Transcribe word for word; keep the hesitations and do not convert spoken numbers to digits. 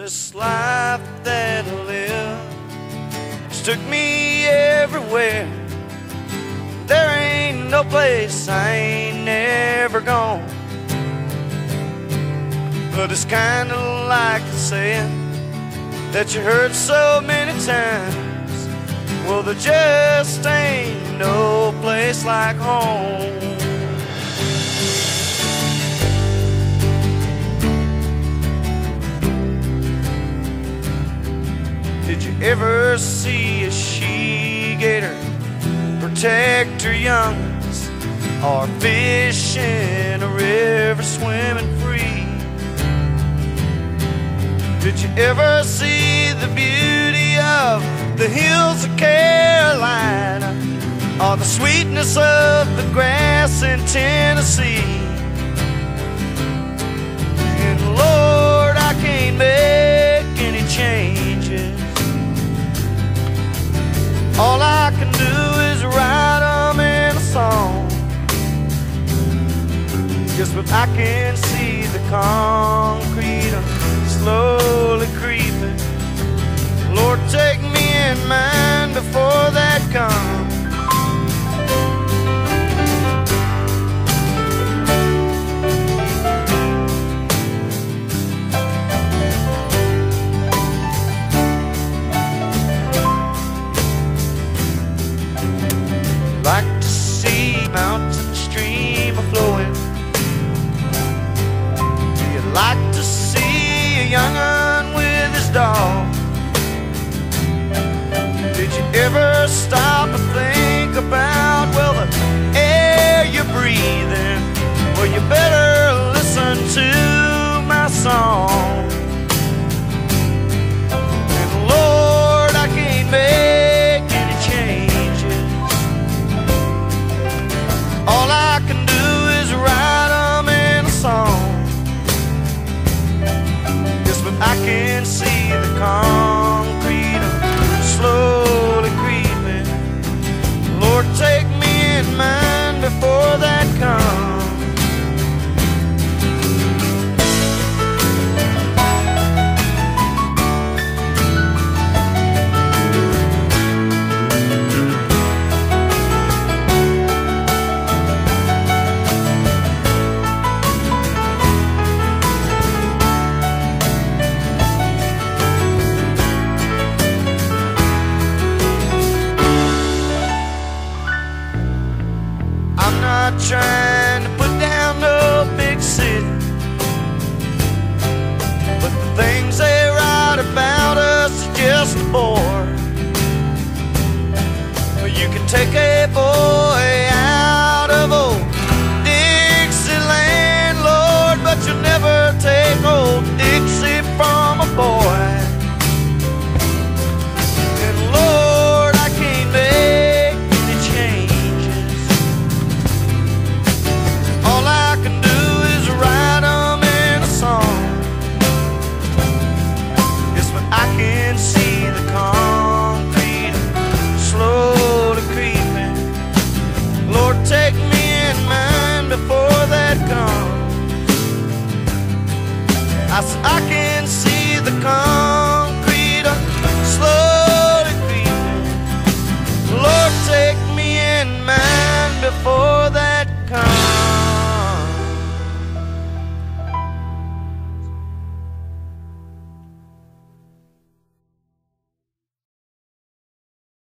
This life that I live has took me everywhere. There ain't no place I ain't never gone. But it's kinda like the saying that you heard so many times. Well, there just ain't no place like home. Did you ever see a she-gator protect her youngs, or fish in a river swimming free? Did you ever see the beauty of the hills of Carolina, or the sweetness of the grass in Tennessee? And Lord, I can't make any changes. All I can do is write them in a song. Just but I can see the concrete slowly creeping. Lord, take me in mind before that comes. Like to see mountain stream a-flowing. Do you like to see a young'un with his dog? Did you ever stop and think about, well, the air you're breathing? Well, you better listen to my song. And Lord, I can't make any changes. All I can do is write them in a song. Yes, but I can see the concrete slowly creeping. Lord, take me in mind before that comes. I'm not trying to put down no big city, but the things they write about us are just a bore. You can take a boy out of old Dixieland, Lord, but you'll never take old Dixie from a boy. And Lord, I can't make any changes. All I can do is write them in a song. Yes, but I can see the concrete slowly creeping. Lord, take me in mind before that comes. I, I can see the concrete